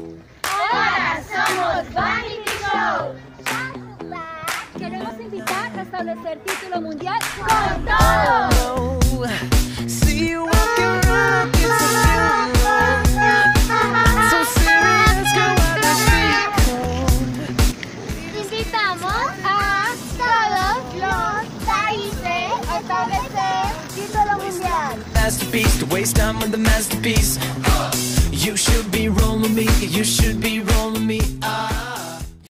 Hola, somos Vanity Show. Queremos invitar a establecer título mundial ¡Con todo! See you walking around, it's so serious, girl, why does she come? Invitamos a todos los países a establecer título mundial. Masterpiece, to waste time with the masterpiece. You should be rolling me, you should be rolling me.